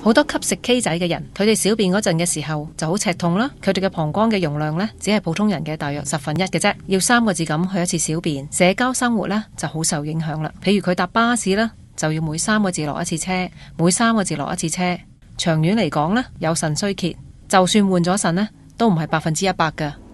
好多吸食 K 仔嘅人，佢哋小便嗰陣嘅時候就好赤痛啦，佢哋嘅膀胱嘅容量呢，只係普通人嘅大約1/10嘅啫，要3個字咁去一次小便。社交生活呢就好受影響啦，譬如佢搭巴士啦，就要每3個字落一次車，每3個字落一次車。長遠嚟講呢，有腎衰竭，就算換咗腎呢，都唔係100%㗎。